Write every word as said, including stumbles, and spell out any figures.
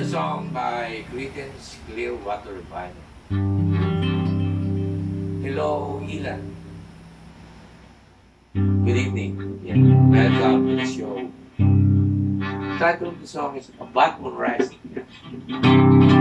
a song by Creedence Clearwater Revival. Hello, Ilan. Good evening. Yeah. Welcome to the show. The title of the song is A Bad Moon Rising.